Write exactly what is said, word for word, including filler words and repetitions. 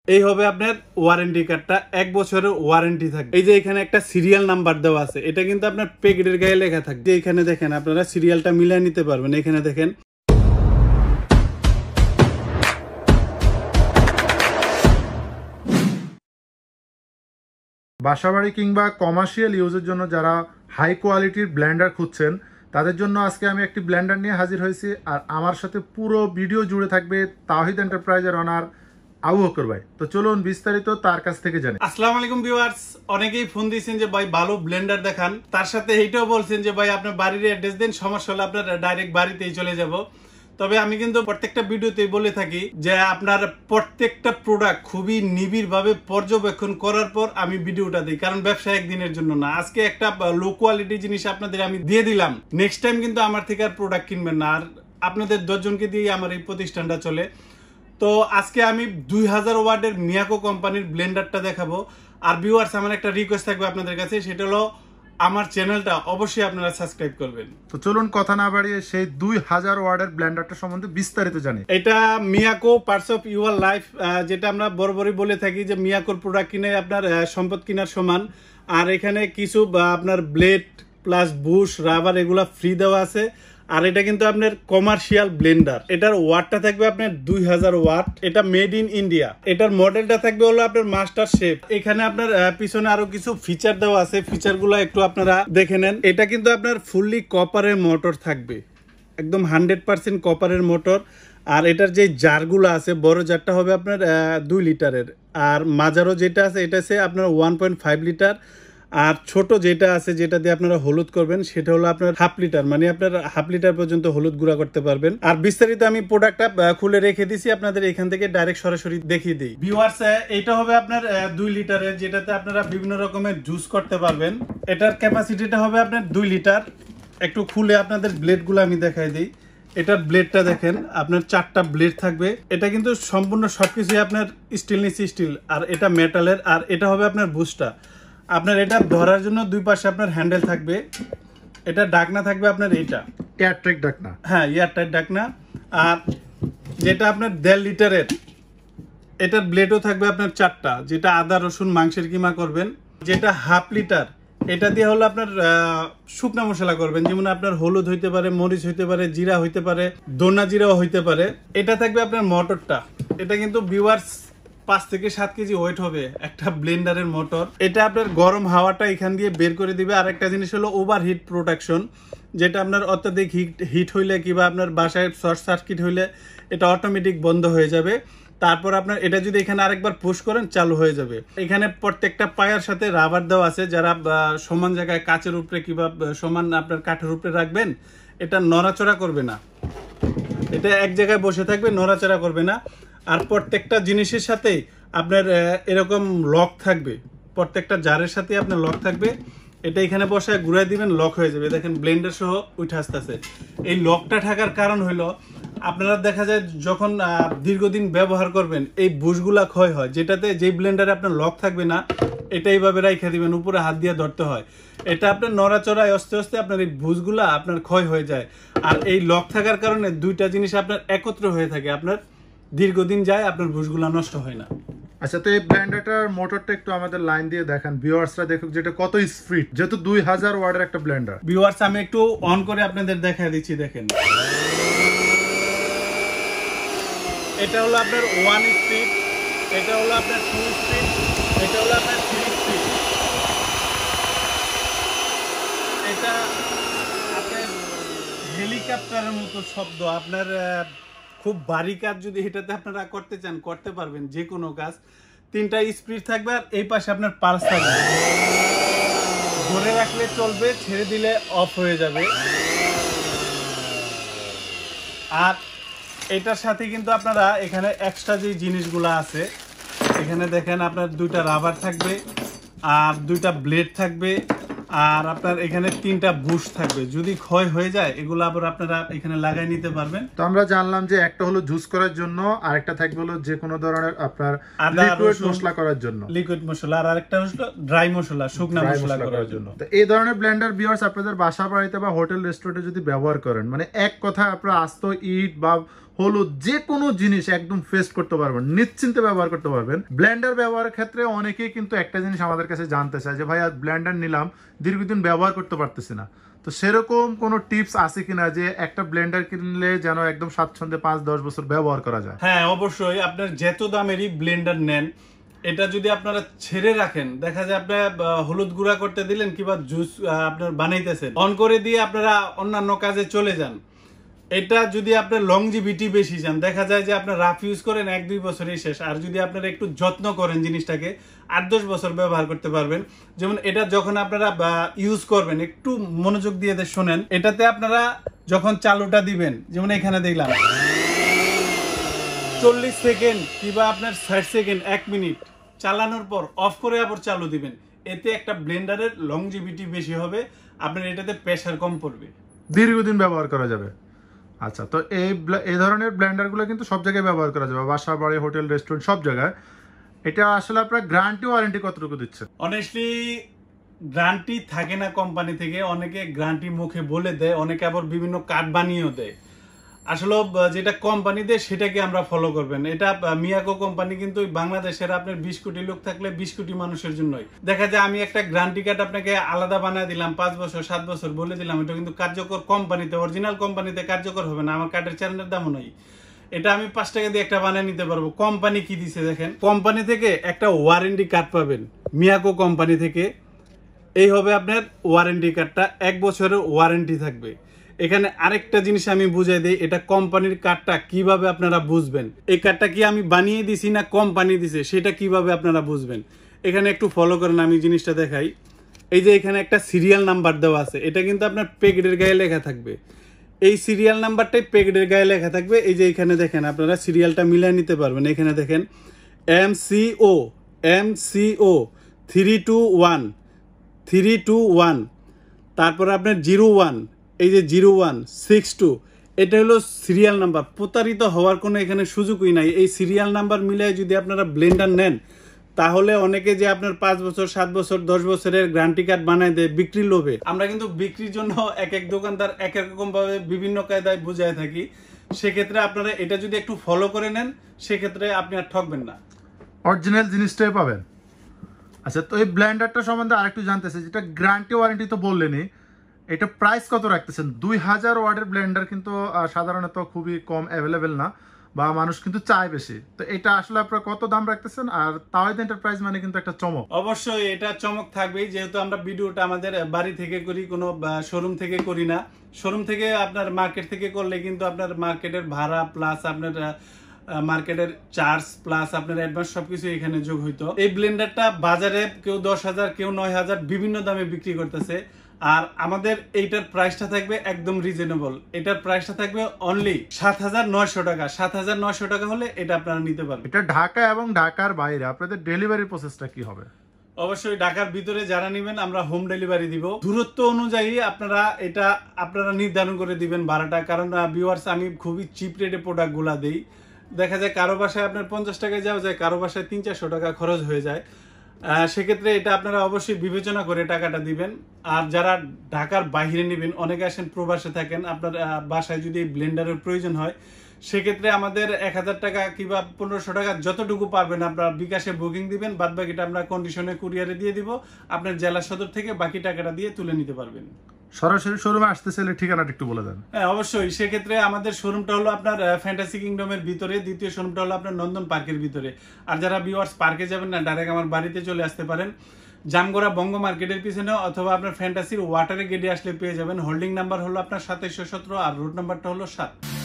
এই হবে আপনার ওয়ারেন্টি কার্ডটা, এক বছরের ওয়ারেন্টি থাকবে। এই যে এখানে একটা সিরিয়াল নাম্বার দেওয়া আছে, এটা কিন্তু আপনার প্যাকেটের গায়ে লেখা থাকবে। এখানে দেখেন আপনারা সিরিয়ালটা মিলিয়ে নিতে পারবেন। এখানে দেখেন বাসাবাড়ি কিংবা কমার্শিয়াল ইউজের জন্য যারা হাই কোয়ালিটির ব্লেন্ডার খুঁজছেন তাদের জন্য আজকে আমি একটি ব্লেন্ডার নিয়ে হাজির হয়েছি। আর আমার সাথে পুরো ভিডিও জুড়ে থাকবে তাওহিদ এন্টারপ্রাইজের অনার আবু বকর ভাই। তো চলুন বিস্তারিত তার কাছ থেকে জানি। আসসালামু আলাইকুম ভিউয়ার্স, অনেকেই ফোন দিয়েছেন যে ভাই ভালো ব্লেন্ডার দেখান, তার সাথে এইটাও বলছেন যে ভাই আপনার বাড়ির অ্যাড্রেস দেন, সমস্যা হলে আপনার ডাইরেক্ট বাড়িতেই চলে যাব। তবে আমি কিন্তু প্রত্যেকটা ভিডিওতেই বলে থাকি যে আপনার প্রত্যেকটা প্রোডাক্ট খুবই নিবিড় ভাবে পর্যবেক্ষণ করার পর আমি ভিডিওটা দিই, কারণ ব্যবসা একদিনের জন্য না। আজকে একটা লো কোয়ালিটি জিনিস আপনাদের আমি দিয়ে দিলাম, নেক্সট টাইম কিন্তু আমার থেকে আর প্রোডাক্ট কিনবেন না। আর আপনাদের দশজনকে দিয়ে আমার এই প্রতিষ্ঠানটা চলে। তো আজকে আমি দুই হাজার ওয়াটের মিয়াকো কোম্পানির ব্লেন্ডারটা দেখাবো। আর ভিউয়ার্স, আমার একটা রিকোয়েস্ট থাকবে আপনাদের কাছে, সেটা হলো আমার চ্যানেলটা অবশ্যই আপনারা সাবস্ক্রাইব করবেন। তো চলুন কথা না বাড়িয়ে সেই দুই হাজার ওয়াটের ব্লেন্ডারটা সম্বন্ধে বিস্তারিত জানি। এটা Miyako parts of your life, যেটা আমরা বরাবরই বলে থাকি যে মিয়াকোর প্রোডাক্ট কিনে আপনার সম্পদ কেনার সমান। আর এখানে কিছু আপনার ব্লেড প্লাস বুশ রাবার এগুলা ফ্রি দেওয়া আছে। আর এটা কিন্তু আপনার কমার্শিয়াল ব্লেন্ডার, এটার ওয়াটটা থাকবে আপনার দুই হাজার ওয়াট। এটা মেড ইন ইন্ডিয়া। এটার মডেলটা থাকবে হলো আপনার মাস্টার শেফ। এখানে আপনার পিছনে আরো কিছু ফিচার দেওয়া আছে, ফিচারগুলো একটু আপনারা দেখে নেন। এটা কিন্তু আপনার ফুললি কপারের মোটর থাকবে, একদম হান্ড্রেড পার্সেন্ট কপারের মোটর। আর এটার যে জারগুলো আছে, বড় জারটা হবে আপনার দুই লিটারের, আর মাঝারও যেটা আছে এটা আছে আপনার ওয়ান পয়েন্ট ফাইভ লিটার। আর ছোট যেটা আছে, যেটা দিয়ে আপনারা হলুদ করবেন, সেটা হলো আপনার হাফ লিটার, মানে আপনার হাফ লিটার পর্যন্ত হলুদ গুঁড়া করতে পারবেন। আর বিস্তারিত আমি প্রোডাক্টটা খুলে রেখে দিছি, আপনাদের এখান থেকে ডাইরেক্ট সরাসরি দেখিয়ে দিই। ভিউয়ার্স, এটা হবে আপনার দুই লিটারের, যেটাতে আপনারা বিভিন্ন রকমের জুস করতে পারবেন। এটার ক্যাপাসিটিটা হবে আপনার দুই লিটার। একটু খুলে আপনাদের ব্লেডগুলো আমি দেখাই দিই। এটার ব্লেডটা দেখেন, আপনার চারটা ব্লেড থাকবে। এটা কিন্তু সম্পূর্ণ সবকিছুই আপনার স্টেনলেস স্টিল, আর এটা মেটালের। আর এটা হবে আপনার বুস্টটা। আপনার এটা ধরার জন্য দুই পাশে আপনার হ্যান্ডেল থাকবে। এটা ডাকনা থাকবে আপনার এইটা এয়ারটাইট ডাকনা, হ্যাঁ এয়ারটাইট ডাকনা। আর যেটা আপনার দেড় লিটারের, এটার ব্লেডও থাকবে আপনার চারটা, যেটা আদা রসুন মাংসের কিমা করবেন। যেটা হাফ লিটার, এটা দিয়ে হলো আপনার শুকনা মশলা করবেন, যেমন আপনার হলুদ হইতে পারে, মরিচ হইতে পারে, জিরা হইতে পারে, দোনা জিরাও হইতে পারে। এটা থাকবে আপনার মোটরটা। এটা কিন্তু ভিউয়ার্স পাঁচ থেকে সাত কেজি ওয়েট হবে একটা ব্লেন্ডারের মোটর। এটা আপনার গরম হাওয়াটা এখান দিয়ে বের করে দিবে। আর একটা জিনিস হলো ওভার হিট প্রোটেকশন, যেটা আপনার অত্যাধিক হিট হিট হইলে কিংবা আপনার বাসায় শর্ট সার্কিট হইলে এটা অটোমেটিক বন্ধ হয়ে যাবে। তারপর আপনার এটা যদি এখানে আরেকবার পুশ করেন চালু হয়ে যাবে। এখানে প্রত্যেকটা পায়ার সাথে রাবার দেওয়া আছে, যারা সমান জায়গায় কাচের উপরে কিংবা সমান আপনার কাঠের উপরে রাখবেন, এটা নড়াচড়া করবে না, এটা এক জায়গায় বসে থাকবে, নড়াচড়া করবে না। আর প্রত্যেকটা জিনিসের সাথেই আপনার এরকম লক থাকবে, প্রত্যেকটা জারের সাথে আপনার লক থাকবে। এটা এখানে বসায় ঘুরাই দিবেন, লক হয়ে যাবে। দেখেন ব্লেন্ডার সহ উঠে আসতেছে। এই লকটা থাকার কারণ হইলো আপনারা দেখা যায় যখন দীর্ঘদিন ব্যবহার করবেন এই বুশগুলা ক্ষয় হয়, যেটাতে যে ব্লেন্ডারে আপনার লক থাকবে না, এটা এইভাবে রাইখা দিবেন, উপরে হাত দিয়ে ধরতে হয়। এটা আপনার নড়াচড়ায় আস্তে আস্তে আপনার এই বুশগুলা আপনার ক্ষয় হয়ে যায়। আর এই লক থাকার কারণে দুইটা জিনিস আপনার একত্র হয়ে থাকে, আপনার দীর্ঘদিন যায়, আপনার বুশগুলা নষ্ট হয় না। আচ্ছা, তো এই ব্লেন্ডারটার মোটরটা একটু আমাদের লাইন দিয়ে দেখান, ভিউয়ার্সরা দেখুক যেটা কত স্পিড, যেহেতু দুই হাজার ওয়াটের একটা ব্লেন্ডার। ভিউয়ার্স, আমি একটু অন করে আপনাদের দেখাই দিচ্ছি। দেখেন, এটা হলো আপনার ওয়ান স্পিড, এটা হলো আপনার টু স্পিড, এটা হলো আপনার থ্রি স্পিড। এটা আপনার হেলিকপ্টারের মতো শব্দ। আপনার খুব ভারী কাজ যদি এটাতে আপনারা করতে চান করতে পারবেন, যে কোনো কাজ। তিনটা স্পিড থাকবে, আর এই পাশে আপনার পালস থাকবে, ধরে রাখলে চলবে, ছেড়ে দিলে অফ হয়ে যাবে। আর এটার সাথে কিন্তু আপনারা এখানে এক্সট্রা যে জিনিসগুলো আছে, এখানে দেখেন আপনার দুইটা রাবার থাকবে, আর দুইটা ব্লেড থাকবে, আর আপনার এখানে তিনটা বুশ থাকবে। যদি ক্ষয় হয়ে যায় এগুলো আবার আপনারা এখানে লাগাই নিতে পারবেন। তো আমরা জানলাম যে একটা হলো জুস করার জন্য, আরেকটা থাকবে হলো যে কোনো ধরনের আপনার লিকুইড মশলা করার জন্য, লিকুইড মশলা, আর আরেকটা হলো ড্রাই মশলা, শুকনা মশলা করার জন্য। তো এই ধরনের ব্লেন্ডার ভিউয়ার্স আপনাদের বাসা বাড়িতে বা হোটেল রেস্টুরেন্টে যদি ব্যবহার করেন, মানে এক কথা আপনারা আস্ত ইট বা হলুদ, যে কোনো জিনিস একদম ফেস্ট করতে পারবেন, নিশ্চিন্তে ব্যবহার করতে পারবেন। ব্লেন্ডার ব্যবহারের ক্ষেত্রে অনেকেই কিন্তু একটা জিনিস আমাদের কাছে জানতে চায় যে ভাই আর ব্লেন্ডার নিলাম, দীর্ঘদিন ব্যবহার করতে পারতেছি না, তো সেরকম কোনো টিপস আছে কিনা যে একটা ব্লেন্ডার কিনলে যেন একদম স্বাচ্ছন্দ্যে পাঁচ দশ বছর ব্যবহার করা যায়? হ্যাঁ, অবশ্যই। আপনার যত দামেরই ব্লেন্ডার নেন, এটা যদি আপনারা ছেড়ে রাখেন, দেখা যায় আপনার হলুদ গুঁড়া করতে দিলেন কিংবা জুস আপনার বানাইতেছেন, অন করে দিয়ে আপনারা অন্যান্য কাজে চলে যান, এটা যদি আপনার লংজিভিটি বেশি চান, দেখা যায় যে আপনার রাফ ইউজ করেন এক দুই বছরই শেষ। আর যদি আপনারা একটু যত্ন করেন জিনিসটাকে, আট দশ বছর ব্যবহার করতে পারবেন। যেমন এটা যখন আপনারা ইউজ করবেন, একটু মনোযোগ দিয়ে শোনেন, এটাতে আপনারা যখন চালুটা দিবেন, যেমন এখানে দেখলাম চল্লিশ সেকেন্ড কিংবা আপনার ষাট সেকেন্ড, এক মিনিট চালানোর পর অফ করে আবার চালু দিবেন। এতে একটা ব্লেন্ডারের লংজিভিটি বেশি হবে, আপনার এটাতে প্রেসার কম পড়বে, দীর্ঘদিন ব্যবহার করা যাবে। আচ্ছা, তো এই এই ধরনের ব্লেন্ডারগুলো কিন্তু সব জায়গায় ব্যবহার করা যাবে, বাসা বাড়ি, হোটেল, রেস্টুরেন্ট, সব জায়গায়। এটা আসলে আপনার গ্যারান্টি ওয়ারেন্টি কতটুকু দিচ্ছে? অনেস্টলি গ্যারান্টি থাকে না কোম্পানি থেকে, অনেকে গ্যারান্টি মুখে বলে দেয়, অনেকে আবার বিভিন্ন কার্ড বানিয়েও দেয়। আসলে যেটা কোম্পানি দেয় সেটাকে আমরা ফলো করবেন। এটা মিয়াকো কোম্পানি কিন্তু বাংলাদেশের আপনার বিশ কোটি লোক থাকলে বিশ কোটি মানুষের জন্যই। দেখা যায় আমি একটা গ্যারান্টি কার্ড আপনাকে আলাদা বানিয়ে দিলাম, পাঁচ বছর সাত বছর বলে দিলাম, এটা কিন্তু কার্যকর কোম্পানিতে, অরিজিনাল কোম্পানিতে কার্যকর হবে না। আমার কার্ডের চ্যানেলের দামও নয়, এটা আমি পাঁচ টাকা দিয়ে একটা বানিয়ে নিতে পারবো। কোম্পানি কি দিছে দেখেন, কোম্পানি থেকে একটা ওয়ারেন্টি কার্ড পাবেন মিয়াকো কোম্পানি থেকে। এই হবে আপনার ওয়ারেন্টি কার্ডটা, এক বছরের ওয়ারেন্টি থাকবে। এখানে আরেকটা জিনিস আমি বুঝাই দিই, এটা কোম্পানির কার্ডটা কিভাবে আপনারা বুঝবেন, এই কার্ডটা কি আমি বানিয়ে দিছি না কোম্পানি দিছে, সেটা কিভাবে আপনারা বুঝবেন। এখানে একটু ফলো করেন, আমি জিনিসটা দেখাই। এই যে এখানে একটা সিরিয়াল নাম্বার দেওয়া আছে, এটা কিন্তু আপনার প্যাকেটের গায়ে লেখা থাকবে। এই সিরিয়াল নাম্বারটাই প্যাকেটের গায়ে লেখা থাকবে। এই যে এখানে দেখেন, আপনারা সিরিয়ালটা মিলিয়ে নিতে পারবেন। এখানে দেখেন M C O M C O three two one three two one, তারপর আপনার জিরো ওয়ান, এই যে জিরো ওয়ান সিক্স টু, এটা হলো সিরিয়াল নাম্বার। প্রতারিত হওয়ার কোনো এখানে সুযোগই নাই। এই সিরিয়াল নাম্বার মিলিয়ে যদি আপনারা ব্লেন্ডার নেন, তাহলে অনেকে যে আপনার পাঁচ বছর সাত বছর দশ বছরের গ্যারান্টি কার্ড বানায় দেয় বিক্রির লোভে। আমরা কিন্তু বিক্রির জন্য এক এক দোকানদার এক এক রকম ভাবে বিভিন্ন কায়দায় বুঝায় থাকি। সেক্ষেত্রে আপনারা এটা যদি একটু ফলো করে নেন, সেক্ষেত্রে আপনি আর ঠকবেন না, অরিজিনাল জিনিসটাই পাবেন। আচ্ছা, তো এই ব্লেন্ডারটা সম্বন্ধে আরেকটু জানতেছে, যেটা গ্যারান্টি ওয়ারেন্টি তো বললেনই, এটা প্রাইস কত রাখতেছেন? দুই হাজার ওয়াটের ব্লেন্ডার কিন্তু সাধারণত খুবই কম অ্যাভেলেবেল না, বা মানুষ কিন্তু চায় বেশি। তো এটা আসলে আপনারা কত দাম রাখতেছেন? আর তাওহিদ এন্টারপ্রাইজ মানে কিন্তু একটা চমক। অবশ্যই এটা চমক থাকবেই, যেহেতু আমরা ভিডিওটা আমাদের বাড়ি থেকে করি, কোনো শোরুম থেকে করি না। শোরুম থেকে আপনার মার্কেট থেকে করলে কিন্তু আপনার মার্কেটের ভাড়া প্লাস আপনার মার্কেটের চার্জ প্লাস আপনার অ্যাডভান্স সবকিছু এখানে যোগ হইতো। এই ব্লেন্ডারটা বাজারে কেউ দশ হাজার কেউ নয় হাজার বিভিন্ন দামে বিক্রি করতেছে, আর আমাদের এইটার প্রাইসটা থাকবে একদম রিজনেবল। এটার প্রাইসটা থাকবে অনলি সাত হাজার নয়শো টাকা। সাত হাজার নয়শো টাকা হলে এটা আপনারা নিতে পারবেন। এটা ঢাকা এবং ঢাকার বাইরে আপনাদের ডেলিভারি প্রসেসটা কি হবে? অবশ্যই ঢাকার ভিতরে যারা নেবেন আমরা হোম ডেলিভারি দিব। দূরত্ব অনুযায়ী আপনারা এটা আপনারা নির্ধারণ করে দিবেন ভাড়াটা, কারণ ভিউয়ার্স আমি খুবই চিপ রেটে প্রোডাক্টগুলা দিই। দেখা যায় কারো বাসায় আপনার পঞ্চাশ টাকায় যাওয়া যায়, কারো বাসায় তিন চারশো টাকা খরচ হয়ে যায়। সেক্ষেত্রে এটা আপনারা অবশ্যই বিবেচনা করে টাকাটা দিবেন। আর যারা ঢাকার বাইরে নেবেন, অনেকে আসেন প্রবাসে থাকেন, আপনার বাসায় যদি ব্লেন্ডারের প্রয়োজন হয়, সেক্ষেত্রে আমাদের এক হাজার টাকা কিংবা পনেরোশো টাকা যতটুকু পারবেন আপনারা বিকাশে বুকিং দিবেন, বাদ বাকিটা আমরা কন্ডিশনে কুরিয়ারে দিয়ে দিব। আপনার জেলা সদর থেকে বাকি টাকাটা দিয়ে তুলে নিতে পারবেন। সরাসরি শোরুমে আসতে চাইলে ঠিকানাটা একটু বলে দেন। হ্যাঁ, অবশ্যই। সেক্ষেত্রে আমাদের শোরুমটা হলো আপনার ফ্যান্টাসি কিংডমের ভিতরে, দ্বিতীয় শোরুমটা হলো আপনার নন্দন পার্কের ভিতরে। আর যারা ভিউয়ার্স পার্কে যাবেন না, ডাইরেক্ট আমার বাড়িতে চলে আসতে পারেন, জামগড়া বঙ্গ মার্কেটের পিছনে, অথবা আপনার ফ্যান্টাসির ওয়াটারে গেটে আসলে পেয়ে যাবেন। হোল্ডিং নাম্বার হলো আপনার সাতাইশশো সতেরো আর রুট নাম্বারটা হলো সাত।